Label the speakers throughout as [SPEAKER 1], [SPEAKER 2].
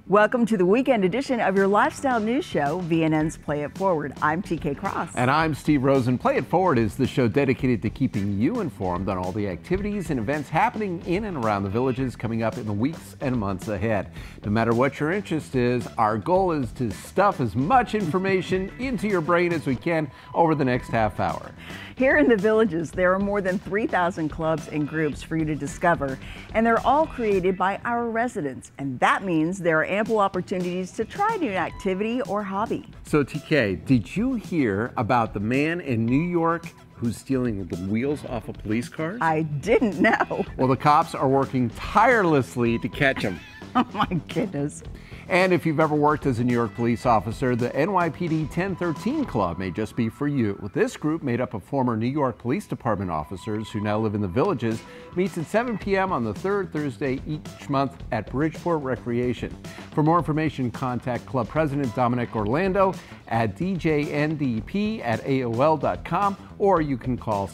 [SPEAKER 1] Welcome to the weekend edition of your lifestyle news show, VNN's Play It Forward. I'm TK Cross.
[SPEAKER 2] And I'm Steve Rosen. Play It Forward is the show dedicated to keeping you informed on all the activities and events happening in and around the villages coming up in the weeks and months ahead. No matter what your interest is, our goal is to stuff as much information into your brain as we can over the next half hour.
[SPEAKER 1] Here in the villages, there are more than 3,000 clubs and groups for you to discover, and they're all created by our residents. And that means there are ample opportunities to try a new activity or hobby.
[SPEAKER 2] So TK, did you hear about the man in New York who's stealing the wheels off of police cars?
[SPEAKER 1] I didn't know.
[SPEAKER 2] Well, the cops are working tirelessly to catch him.
[SPEAKER 1] Oh my goodness.
[SPEAKER 2] And if you've ever worked as a New York police officer, the NYPD 1013 Club may just be for you. This group, made up of former New York Police Department officers who now live in the villages, meets at 7 p.m. on the third Thursday each month at Bridgeport Recreation. For more information, contact Club President Dominic Orlando at djndp@aol.com, or you can call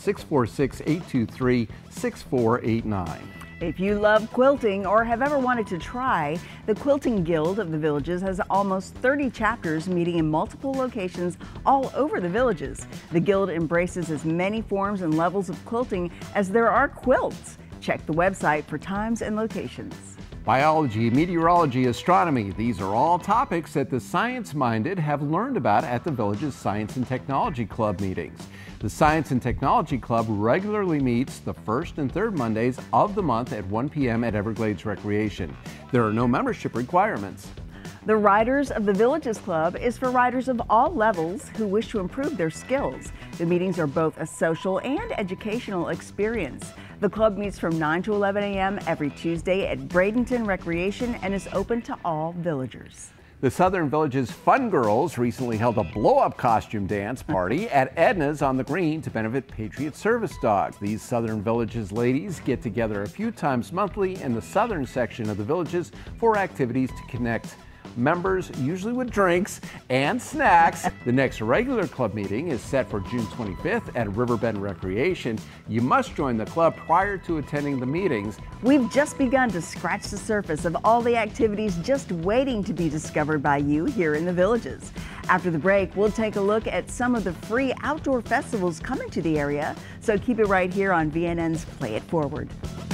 [SPEAKER 2] 646-823-6489.
[SPEAKER 1] If you love quilting or have ever wanted to try, the Quilting Guild of the Villages has almost 30 chapters meeting in multiple locations all over the villages. The Guild embraces as many forms and levels of quilting as there are quilts. Check the website for times and locations.
[SPEAKER 2] Biology, meteorology, astronomy, these are all topics that the science-minded have learned about at the village's Science and Technology Club meetings. The Science and Technology Club regularly meets the first and third Mondays of the month at 1 p.m. at Everglades Recreation. There are no membership requirements.
[SPEAKER 1] The Riders of the Villages Club is for riders of all levels who wish to improve their skills. The meetings are both a social and educational experience. The club meets from 9 to 11 a.m. every Tuesday at Bradenton Recreation and is open to all villagers.
[SPEAKER 2] The Southern Villages Fun Girls recently held a blow-up costume dance party at Edna's on the Green to benefit Patriot Service Dog. These Southern Villages ladies get together a few times monthly in the southern section of the villages for activities to connect members, usually with drinks and snacks. The next regular club meeting is set for June 25th at Riverbend Recreation. You must join the club prior to attending the meetings.
[SPEAKER 1] We've just begun to scratch the surface of all the activities just waiting to be discovered by you here in the villages. After the break, we'll take a look at some of the free outdoor festivals coming to the area. So keep it right here on VNN's Play It Forward.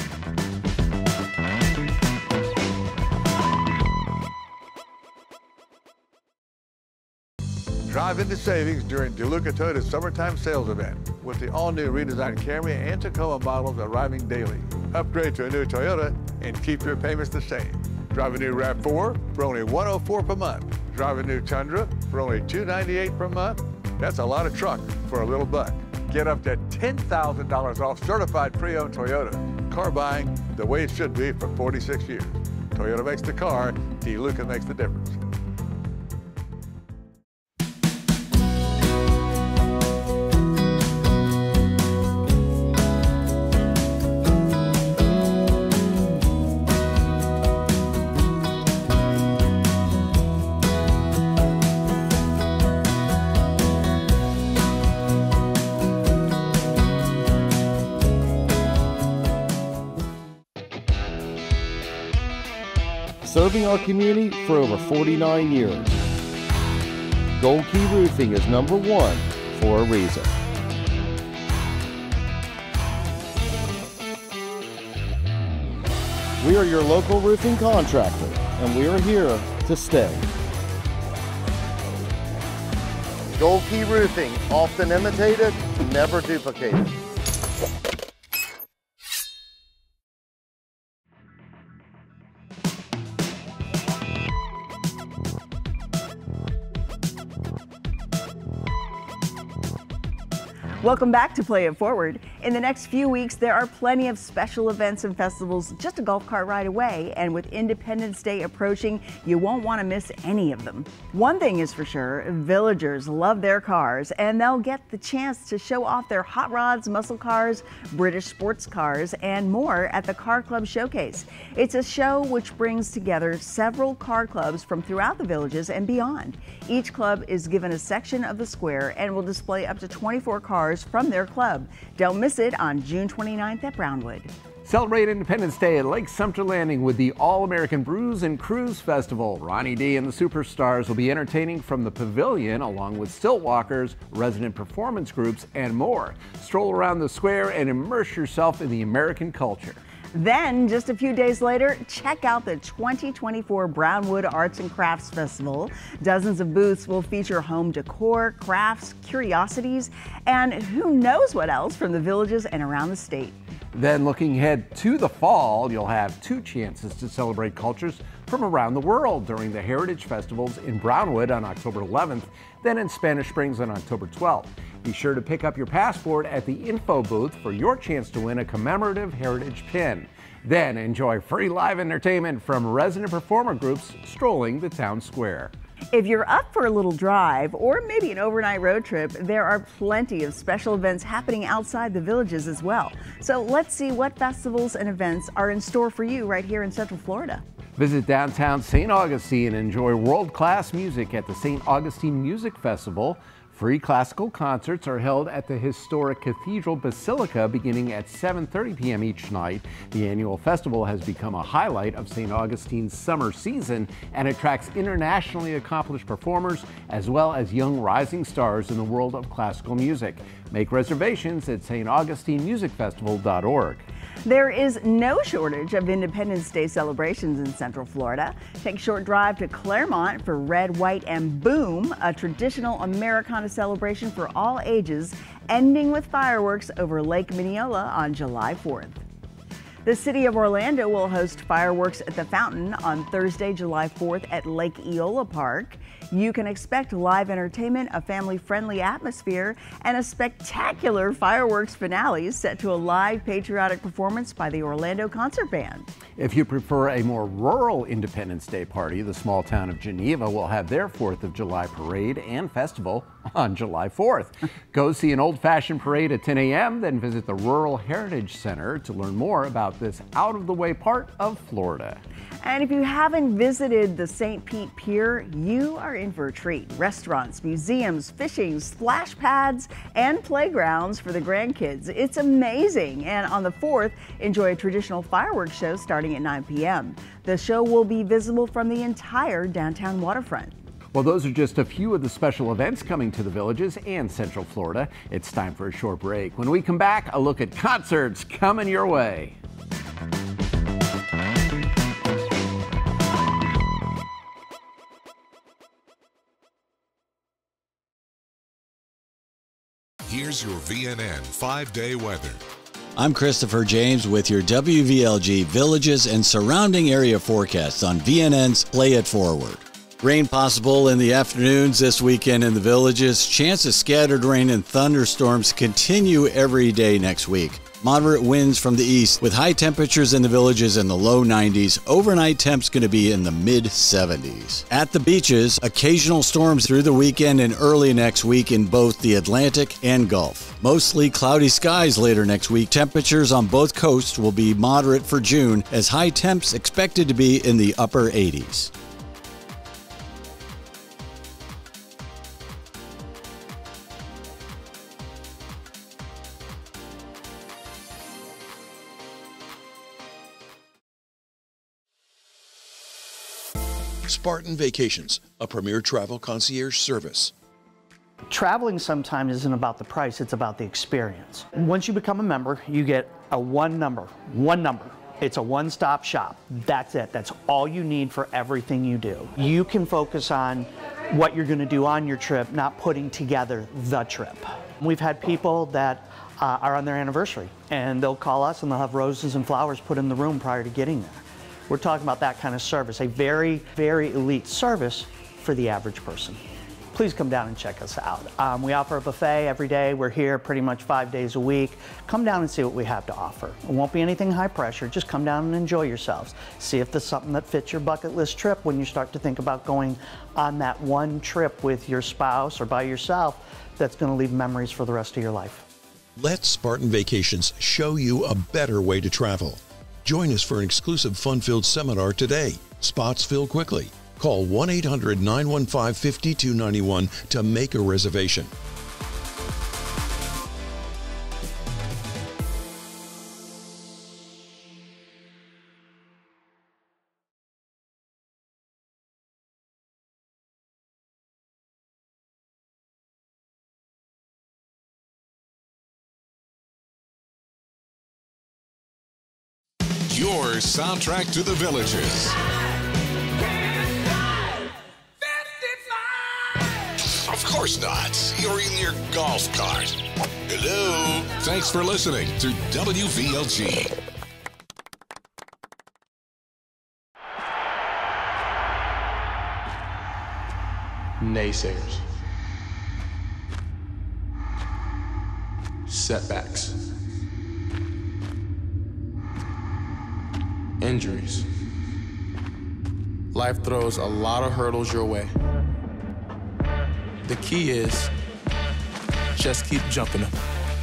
[SPEAKER 3] Drive into savings during DeLuca Toyota's summertime sales event with the all-new redesigned Camry and Tacoma models arriving daily. Upgrade to a new Toyota and keep your payments the same. Drive a new RAV4 for only $104 per month. Drive a new Tundra for only $298 per month. That's a lot of truck for a little buck. Get up to $10,000 off certified pre-owned Toyota. Car buying the way it should be for 46 years. Toyota makes the car, DeLuca makes the difference.
[SPEAKER 4] Serving our community for over 49 years. Gold Key Roofing is #1 for a reason. We are your local roofing contractor, and we are here to stay. Gold Key Roofing, often imitated, never duplicated.
[SPEAKER 1] Welcome back to Play It Forward. In the next few weeks, there are plenty of special events and festivals just a golf cart ride away, and with Independence Day approaching, you won't want to miss any of them. One thing is for sure, villagers love their cars, and they'll get the chance to show off their hot rods, muscle cars, British sports cars, and more at the Car Club Showcase. It's a show which brings together several car clubs from throughout the villages and beyond. Each club is given a section of the square and will display up to 24 cars from their club. Don't miss it on June 29th at Brownwood.
[SPEAKER 2] Celebrate Independence Day at Lake Sumter Landing with the All-American Brews and Cruise Festival. Ronnie D and the Superstars will be entertaining from the pavilion along with stilt walkers, resident performance groups, and more. Stroll around the square and immerse yourself in the American culture.
[SPEAKER 1] Then, just a few days later, check out the 2024 Brownwood Arts and Crafts Festival. Dozens of booths will feature home decor, crafts, curiosities, and who knows what else from the villages and around the state.
[SPEAKER 2] Then looking ahead to the fall, you'll have 2 chances to celebrate cultures from around the world during the Heritage Festivals in Brownwood on October 11th, then in Spanish Springs on October 12th. Be sure to pick up your passport at the info booth for your chance to win a commemorative Heritage pin. Then enjoy free live entertainment from resident performer groups strolling the town square.
[SPEAKER 1] If you're up for a little drive or maybe an overnight road trip, there are plenty of special events happening outside the villages as well. So let's see what festivals and events are in store for you right here in Central Florida.
[SPEAKER 2] Visit downtown St. Augustine and enjoy world-class music at the St. Augustine Music Festival. Free classical concerts are held at the historic Cathedral Basilica beginning at 7:30 p.m. each night. The annual festival has become a highlight of St. Augustine's summer season and attracts internationally accomplished performers as well as young rising stars in the world of classical music. Make reservations at staugustinemusicfestival.org.
[SPEAKER 1] There is no shortage of Independence Day celebrations in Central Florida. Take a short drive to Claremont for Red, White, and Boom, a traditional Americana celebration for all ages, ending with fireworks over Lake Minneola on July 4th. The City of Orlando will host fireworks at the fountain on Thursday, July 4th at Lake Eola Park. You can expect live entertainment, a family-friendly atmosphere, and a spectacular fireworks finale set to a live patriotic performance by the Orlando Concert Band.
[SPEAKER 2] If you prefer a more rural Independence Day party, the small town of Geneva will have their 4th of July parade and festival on July 4th. Go see an old-fashioned parade at 10 a.m., then visit the Rural Heritage Center to learn more about this out-of-the-way part of Florida.
[SPEAKER 1] And if you haven't visited the St. Pete Pier, you are in for a treat. Restaurants, museums, fishing, splash pads, and playgrounds for the grandkids. It's amazing. And on the 4th, enjoy a traditional fireworks show starting at 9 p.m. The show will be visible from the entire downtown waterfront.
[SPEAKER 2] Well, those are just a few of the special events coming to the villages and Central Florida. It's time for a short break. When we come back, a look at concerts coming your way.
[SPEAKER 5] Here's your VNN 5-day weather.
[SPEAKER 6] I'm Christopher James with your WVLG Villages and Surrounding Area forecast on VNN's Play It Forward. Rain possible in the afternoons this weekend in the villages. Chance of scattered rain and thunderstorms continue every day next week. Moderate winds from the east with high temperatures in the villages in the low 90s. Overnight temps going to be in the mid 70s. At the beaches, occasional storms through the weekend and early next week in both the Atlantic and Gulf. Mostly cloudy skies later next week. Temperatures on both coasts will be moderate for June as high temps expected to be in the upper 80s.
[SPEAKER 7] Spartan Vacations, a premier travel concierge service.
[SPEAKER 8] Traveling sometimes isn't about the price, it's about the experience. Once you become a member, you get a one number. It's a one-stop shop. That's it. That's all you need for everything you do. You can focus on what you're going to do on your trip, not putting together the trip. We've had people that are on their anniversary, and they'll call us and they'll have roses and flowers put in the room prior to getting there. We're talking about that kind of service, a very, very elite service for the average person. Please come down and check us out. We offer a buffet every day. We're here pretty much 5 days a week. Come down and see what we have to offer. It won't be anything high pressure. Just come down and enjoy yourselves. See if there's something that fits your bucket list trip when you start to think about going on that one trip with your spouse or by yourself that's going to leave memories for the rest of your life.
[SPEAKER 7] Let Spartan Vacations show you a better way to travel. Join us for an exclusive fun-filled seminar today. Spots fill quickly. Call 1-800-915-5291 to make a reservation.
[SPEAKER 5] your soundtrack to the Villages. Of course not. You're in your golf cart. Hello. Thanks for listening to WVLG.
[SPEAKER 9] Naysayers. Setbacks. Injuries. Life throws a lot of hurdles your way. The key is just keep jumping them.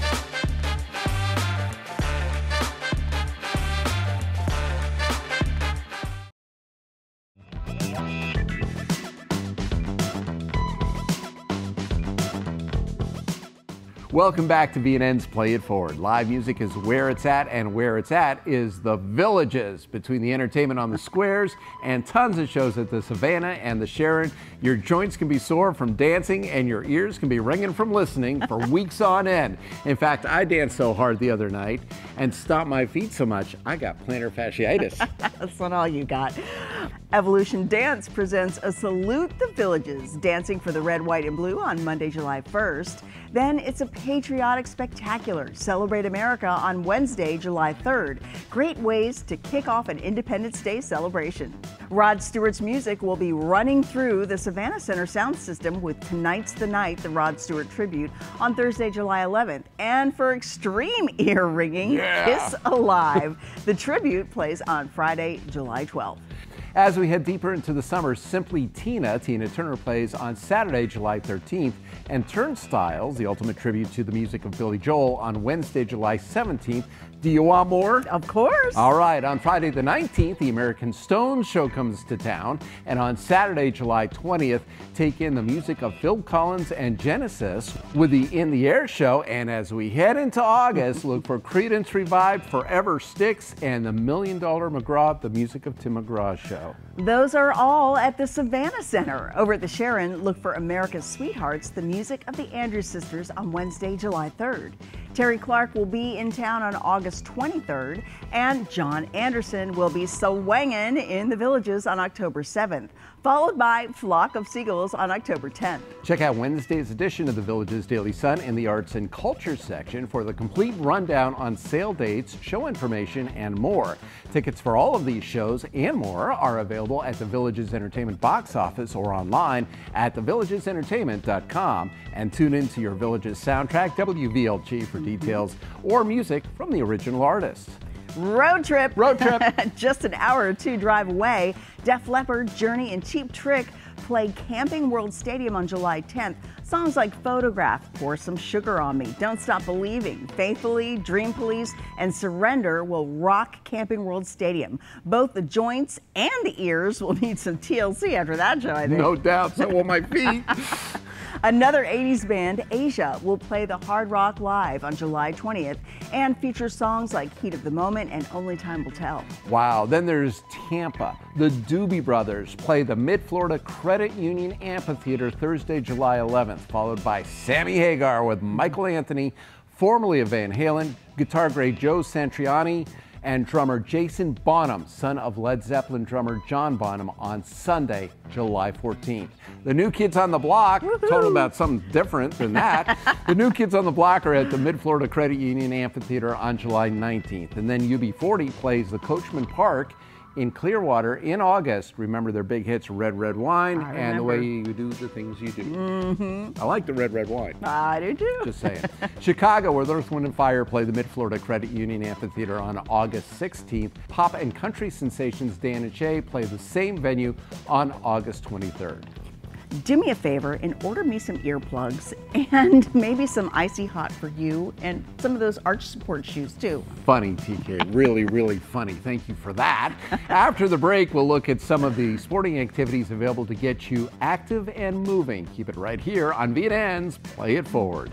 [SPEAKER 2] Welcome back to VNN's Play It Forward. Live music is where it's at, and where it's at is the Villages. Between the entertainment on the squares and tons of shows at the Savannah and the Sharon, your joints can be sore from dancing and your ears can be ringing from listening for weeks on end. In fact, I danced so hard the other night and stomped my feet so much, I got plantar fasciitis.
[SPEAKER 1] That's not all you got. Evolution Dance presents a Salute the Villages, dancing for the red, white, and blue on Monday, July 1st. Then it's a patriotic spectacular, Celebrate America on Wednesday, July 3rd. Great ways to kick off an Independence Day celebration. Rod Stewart's music will be running through the Savannah Center sound system with Tonight's the Night, the Rod Stewart tribute, on Thursday, July 11th. And for extreme ear ringing, Kiss Alive. The tribute plays on Friday, July 12th.
[SPEAKER 2] As we head deeper into the summer, Simply Tina Turner plays on Saturday, July 13th, and Turnstiles, the ultimate tribute to the music of Billy Joel, on Wednesday, July 17th. Do you want more?
[SPEAKER 1] Of course.
[SPEAKER 2] All right, on Friday the 19th, the American Stones show comes to town, and on Saturday, July 20th, take in the music of Phil Collins and Genesis with the In the Air show, and as we head into August, look for Creedence Revived, Forever Sticks, and the $1 Million McGraw, the music of Tim McGraw's show.
[SPEAKER 1] Those are all at the Savannah Center. Over at the Sharon, look for America's Sweethearts, the music of the Andrews Sisters, on Wednesday, July 3rd. Terry Clark will be in town on August 23rd, and John Anderson will be swinging in the Villages on October 7th, followed by Flock of Seagulls on October 10th.
[SPEAKER 2] Check out Wednesday's edition of the Villages Daily Sun in the Arts and Culture section for the complete rundown on sale dates, show information, and more. Tickets for all of these shows and more are available at the Villages Entertainment box office or online at thevillagesentertainment.com, and tune into your Villages soundtrack, WVLG, for details or music from the original artists.
[SPEAKER 1] Road trip.
[SPEAKER 2] Road trip.
[SPEAKER 1] Just an hour or two drive away. Def Leppard, Journey, and Cheap Trick play Camping World Stadium on July 10th. Songs like Photograph, Pour Some Sugar on Me, Don't Stop Believing, Faithfully, Dream Police, and Surrender will rock Camping World Stadium. Both the joints and the ears will need some TLC after that show, I think.
[SPEAKER 2] No doubt, so will my feet.
[SPEAKER 1] Another 80s band, Asia, will play the Hard Rock Live on July 20th and feature songs like Heat of the Moment and Only Time Will Tell.
[SPEAKER 2] Wow, then there's Tampa. The Doobie Brothers play the Mid-Florida Credit Union Amphitheater Thursday, July 11th, followed by Sammy Hagar with Michael Anthony, formerly of Van Halen, guitar great Joe Satriani, and drummer Jason Bonham, son of Led Zeppelin drummer John Bonham, on Sunday, July 14th. The New Kids on the Block, total about something different than that. The New Kids on the Block are at the Mid-Florida Credit Union Amphitheater on July 19th. And then UB40 plays the Coachman Park in Clearwater in August. Remember their big hits, Red Red Wine and The Way You Do the Things You Do. I like the Red Red Wine.
[SPEAKER 1] I do too.
[SPEAKER 2] Just saying. Chicago, where Earth, Wind & Fire play the Mid-Florida Credit Union Amphitheater on August 16th. Pop and country sensations Dan and Shay play the same venue on August 23rd.
[SPEAKER 1] Do me a favor and order me some earplugs and maybe some Icy Hot for you and some of those arch support shoes too.
[SPEAKER 2] Funny, TK. Really, really funny. Thank you for that. After the break, we'll look at some of the sporting activities available to get you active and moving. Keep it right here on VNN's Play It Forward.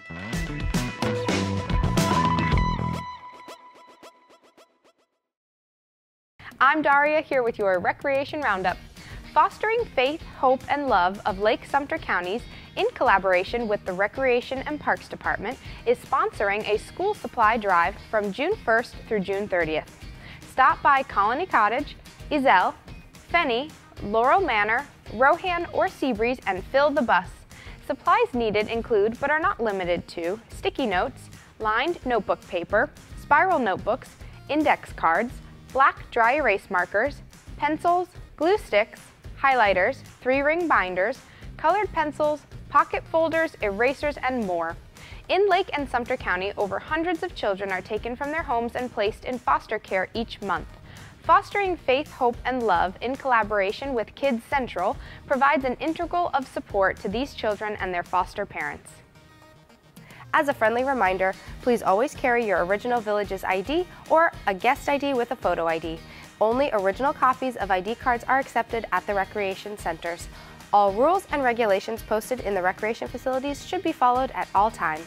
[SPEAKER 10] I'm Daria here with your Recreation Roundup. Fostering faith, hope, and love of Lake Sumter counties in collaboration with the Recreation and Parks Department is sponsoring a school supply drive from June 1st through June 30th. Stop by Colony Cottage, Ezell, Fenny, Laurel Manor, Rohan, or Seabreeze and fill the bus. Supplies needed include, but are not limited to, sticky notes, lined notebook paper, spiral notebooks, index cards, black dry erase markers, pencils, glue sticks, highlighters, 3-ring binders, colored pencils, pocket folders, erasers, and more. In Lake and Sumter County, over hundreds of children are taken from their homes and placed in foster care each month. Fostering Faith, Hope, and Love in collaboration with Kids Central provides an integral of support to these children and their foster parents. As a friendly reminder, please always carry your original Villages ID or a guest ID with a photo ID. Only original copies of ID cards are accepted at the recreation centers. All rules and regulations posted in the recreation facilities should be followed at all times.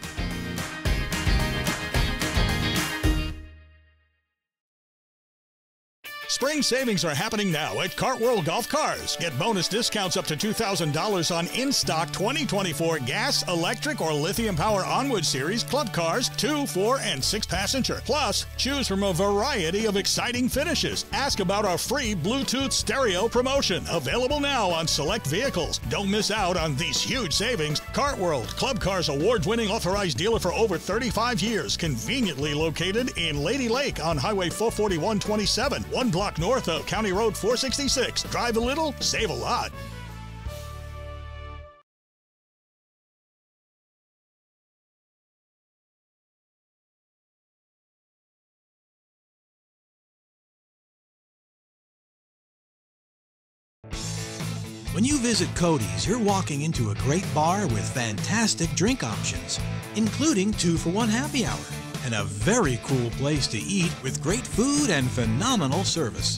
[SPEAKER 11] Spring savings are happening now at Cartworld Golf Cars. Get bonus discounts up to $2,000 on in-stock 2024 gas, electric, or lithium power Onward Series club cars, 2, 4, and 6 passenger. Plus, choose from a variety of exciting finishes. Ask about our free Bluetooth stereo promotion, available now on select vehicles. Don't miss out on these huge savings. Cartworld, Club Cars award-winning authorized dealer for over 35 years, conveniently located in Lady Lake on Highway 441-27, 1 block north of County Road 466. Drive a little, save a lot.
[SPEAKER 12] When you visit Cody's, you're walking into a great bar with fantastic drink options, including 2-for-1 happy hour, and a very cool place to eat with great food and phenomenal service.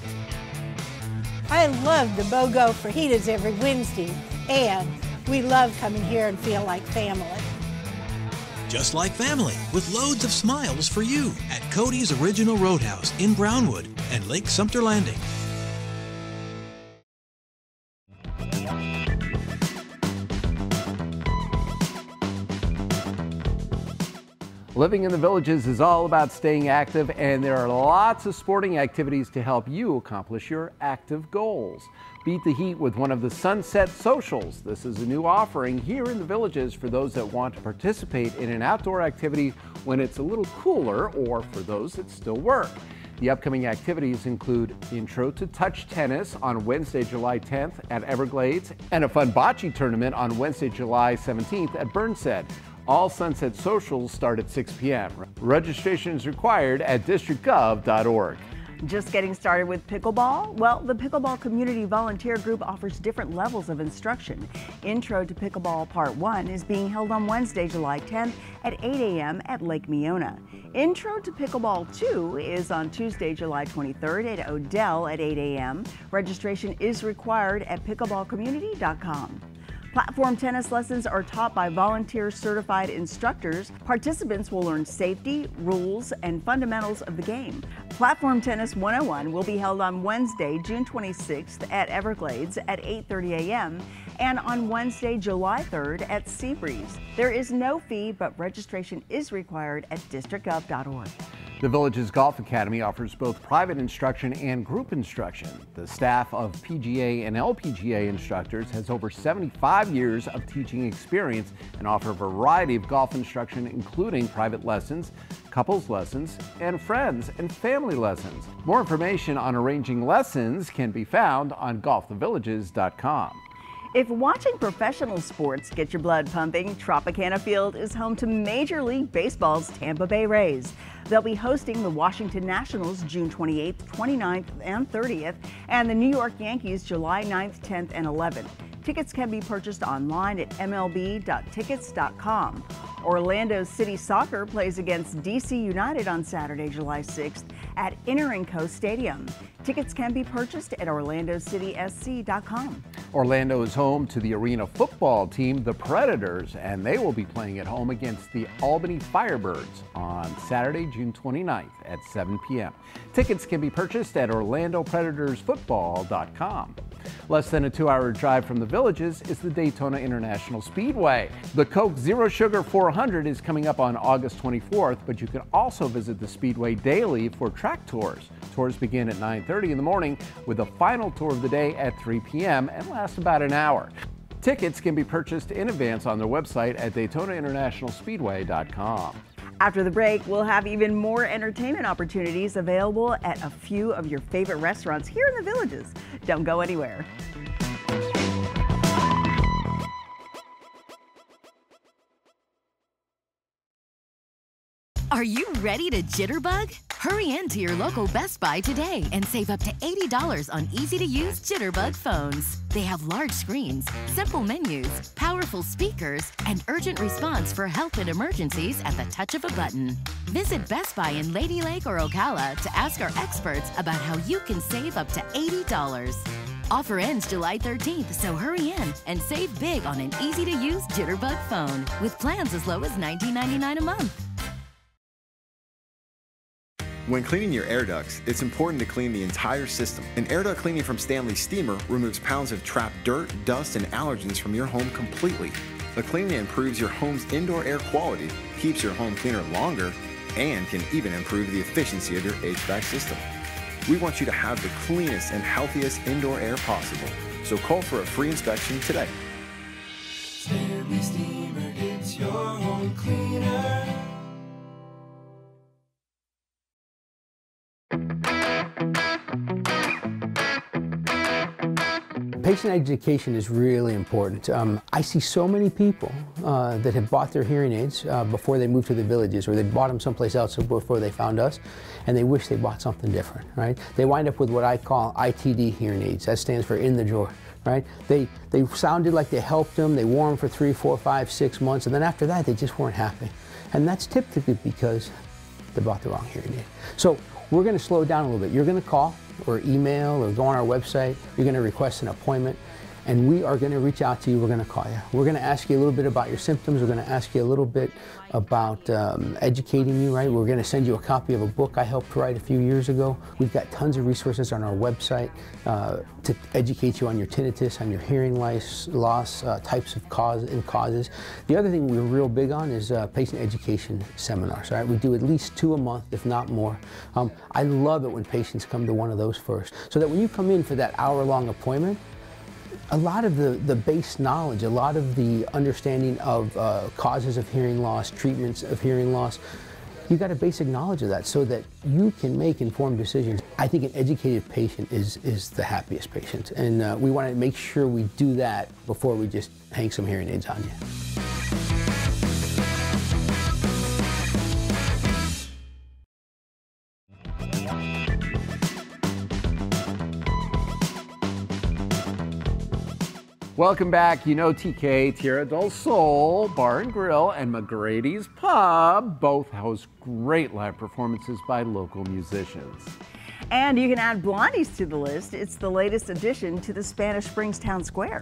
[SPEAKER 13] I love the BOGO fajitas every Wednesday, and we love coming here and feel like family.
[SPEAKER 12] Just like family, with loads of smiles for you at Cody's Original Roadhouse in Brownwood and Lake Sumter Landing.
[SPEAKER 2] Living in the Villages is all about staying active, and there are lots of sporting activities to help you accomplish your active goals. Beat the heat with one of the Sunset Socials. This is a new offering here in the Villages for those that want to participate in an outdoor activity when it's a little cooler, or for those that still work. The upcoming activities include Intro to Touch Tennis on Wednesday, July 10th at Everglades, and a fun bocce tournament on Wednesday, July 17th at Burnsett. All Sunset Socials start at 6 p.m. Registration is required at districtgov.org.
[SPEAKER 1] Just getting started with pickleball? Well, the Pickleball Community Volunteer Group offers different levels of instruction. Intro to Pickleball Part 1 is being held on Wednesday, July 10th at 8 a.m. at Lake Meona. Intro to Pickleball 2 is on Tuesday, July 23rd at Odell at 8 a.m. Registration is required at pickleballcommunity.com. Platform tennis lessons are taught by volunteer certified instructors. Participants will learn safety, rules, and fundamentals of the game. Platform Tennis 101 will be held on Wednesday, June 26th at Everglades at 8:30 a.m. and on Wednesday, July 3rd at Seabreeze. There is no fee, but registration is required at districtgov.org.
[SPEAKER 2] The Villages Golf Academy offers both private instruction and group instruction. The staff of PGA and LPGA instructors has over 75 years of teaching experience and offer a variety of golf instruction, including private lessons, couples lessons, and friends and family lessons. More information on arranging lessons can be found on golfthevillages.com.
[SPEAKER 1] If watching professional sports gets your blood pumping, Tropicana Field is home to Major League Baseball's Tampa Bay Rays. They'll be hosting the Washington Nationals June 28th, 29th, and 30th, and the New York Yankees July 9th, 10th, and 11th. Tickets can be purchased online at mlb.tickets.com. Orlando City Soccer plays against DC United on Saturday, July 6th at Inter-Co Stadium. Tickets can be purchased at orlandocitysc.com.
[SPEAKER 2] Orlando is home to the arena football team, the Predators, and they will be playing at home against the Albany Firebirds on Saturday, June 29th at 7 p.m. Tickets can be purchased at orlandopredatorsfootball.com. Less than a 2-hour drive from the Villages is the Daytona International Speedway. The Coke Zero Sugar 400 is coming up on August 24th, but you can also visit the Speedway daily for track tours. Tours begin at 9:30 in the morning with the final tour of the day at 3 p.m. and last about an hour. Tickets can be purchased in advance on their website at DaytonaInternationalSpeedway.com.
[SPEAKER 1] After the break, we'll have even more entertainment opportunities available at a few of your favorite restaurants here in the Villages. Don't go anywhere.
[SPEAKER 14] Are you ready to jitterbug? Hurry in to your local Best Buy today and save up to $80 on easy-to-use Jitterbug phones. They have large screens, simple menus, powerful speakers, and urgent response for help in emergencies at the touch of a button. Visit Best Buy in Lady Lake or Ocala to ask our experts about how you can save up to $80. Offer ends July 13th, so hurry in and save big on an easy-to-use Jitterbug phone with plans as low as $19.99 a month.
[SPEAKER 15] When cleaning your air ducts, it's important to clean the entire system. An air duct cleaning from Stanley Steamer removes pounds of trapped dirt, dust, and allergens from your home completely. The cleaning improves your home's indoor air quality, keeps your home cleaner longer, and can even improve the efficiency of your HVAC system. We want you to have the cleanest and healthiest indoor air possible, so call for a free inspection today.
[SPEAKER 16] Stanley Steamer gets your home cleaner.
[SPEAKER 17] Patient education is really important. I see so many people that have bought their hearing aids before they moved to the Villages, or they bought them someplace else before they found us, and they wish they bought something different, right? They wind up with what I call ITD hearing aids. That stands for in the drawer, right? They sounded like they helped them, they wore them for 3, 4, 5, 6 months, and then after that they just weren't happy. And that's typically because they bought the wrong hearing aid. So we're going to slow down a little bit. You're going to call or email or go on our website. You're going to request an appointment, and we are going to reach out to you. We're going to call you. We're going to ask you a little bit about your symptoms. We're going to ask you a little bit about educating you, right? We're going to send you a copy of a book I helped write a few years ago. We've got tons of resources on our website to educate you on your tinnitus, on your hearing loss, types of causes. The other thing we're real big on is patient education seminars, right? We do at least 2 a month, if not more. I love it when patients come to one of those first, so that when you come in for that hour-long appointment, a lot of the base knowledge, a lot of the understanding of causes of hearing loss, treatments of hearing loss, you got a basic knowledge of that so that you can make informed decisions. I think an educated patient is the happiest patient, and we want to make sure we do that before we just hang some hearing aids on you.
[SPEAKER 2] Welcome back. You know TK, Tierra del Sol, Bar and Grill, and McGrady's Pub both host great live performances by local musicians.
[SPEAKER 1] And you can add Blondie's to the list. It's the latest addition to the Spanish Springs Town Square.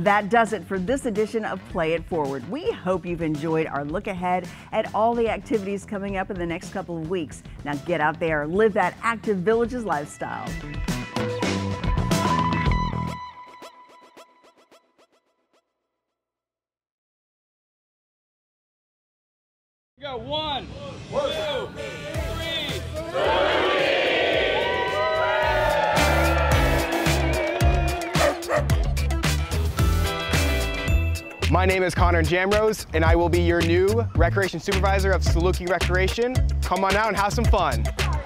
[SPEAKER 1] That does it for this edition of Play It Forward. We hope you've enjoyed our look ahead at all the activities coming up in the next couple of weeks. Now get out there, live that active Villages lifestyle.
[SPEAKER 18] Go 1, 2, 3.
[SPEAKER 19] My name is Connor Jamrose, and I will be your new Recreation Supervisor of Saluki Recreation. Come on out and have some fun.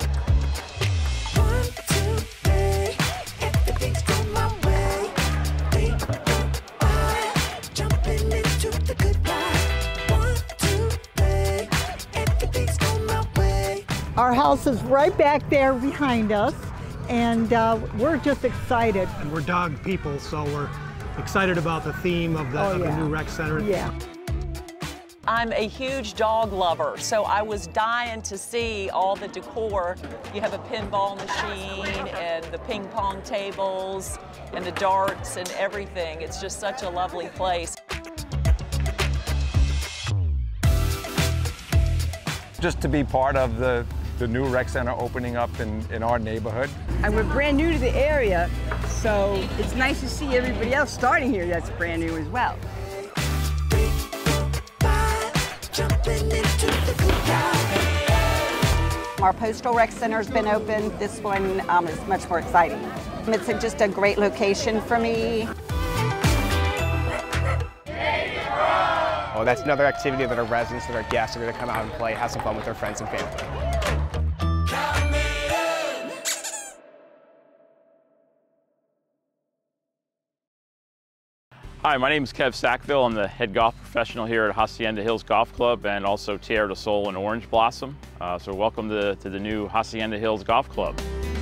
[SPEAKER 20] Our house is right back there behind us, and we're just excited.
[SPEAKER 21] And we're dog people, so we're excited about the theme of the new rec center.
[SPEAKER 20] Yeah.
[SPEAKER 22] I'm a huge dog lover, so I was dying to see all the decor. You have a pinball machine and the ping pong tables and the darts and everything. It's just such a lovely place.
[SPEAKER 23] Just to be part of the new rec center opening up in our neighborhood.
[SPEAKER 24] And we're brand new to the area, so it's nice to see everybody else starting here that's brand new as well.
[SPEAKER 25] Our Postal Rec Center's been open. This one is much more exciting. It's just a great location for me.
[SPEAKER 19] Oh, that's another activity that our residents, that our guests are going to come out and play, have some fun with their friends and family.
[SPEAKER 26] Hi, my name is Kev Sackville. I'm the head golf professional here at Hacienda Hills Golf Club and also Tierra del Sol and Orange Blossom. So welcome to the new Hacienda Hills Golf Club.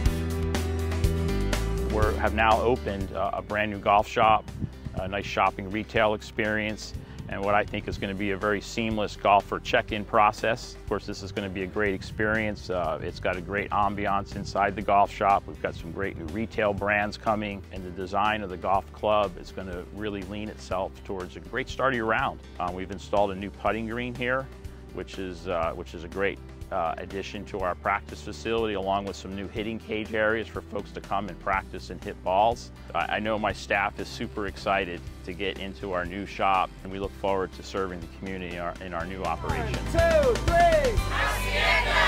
[SPEAKER 26] We have now opened a brand new golf shop, a nice shopping retail experience, and what I think is going to be a very seamless golfer check-in process. Of course, this is going to be a great experience. It's got a great ambiance inside the golf shop. We've got some great new retail brands coming, and the design of the golf club is going to really lean itself towards a great start of your round. We've installed a new putting green here, which is a great addition to our practice facility, along with some new hitting cage areas for folks to come and practice and hit balls. I know my staff is super excited to get into our new shop, and we look forward to serving the community in our new operation.
[SPEAKER 16] 1, 2, 3! Hacienda!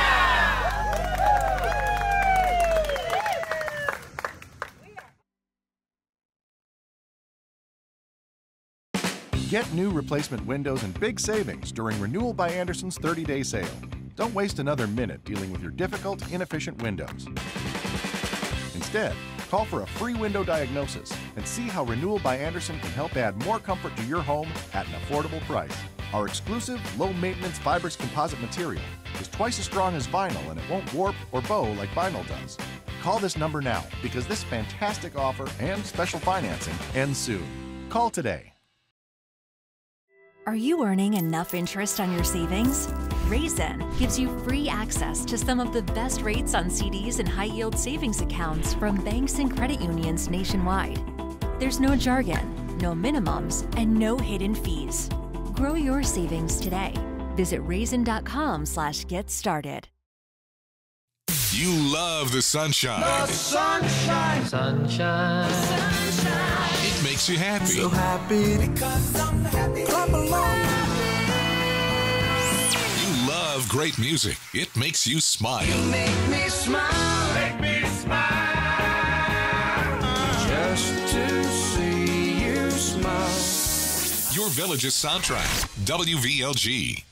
[SPEAKER 27] Get new replacement windows and big savings during Renewal by Andersen's 30-day sale. Don't waste another minute dealing with your difficult, inefficient windows. Instead, call for a free window diagnosis and see how Renewal by Andersen can help add more comfort to your home at an affordable price. Our exclusive, low-maintenance fibrous composite material is twice as strong as vinyl, and it won't warp or bow like vinyl does. Call this number now, because this fantastic offer and special financing ends soon. Call today.
[SPEAKER 28] Are you earning enough interest on your savings? Raisin gives you free access to some of the best rates on CDs and high-yield savings accounts from banks and credit unions nationwide. There's no jargon, no minimums, and no hidden fees. Grow your savings today. Visit raisin.com/get-started.
[SPEAKER 5] You love the sunshine.
[SPEAKER 16] The sunshine. Sunshine. Sunshine.
[SPEAKER 5] It makes you happy.
[SPEAKER 16] So happy because I'm happy. Clap along.
[SPEAKER 5] You love great music. It makes you smile.
[SPEAKER 16] You make me smile. Make me smile. Just to see you smile.
[SPEAKER 5] Your Village's soundtrack, WVLG.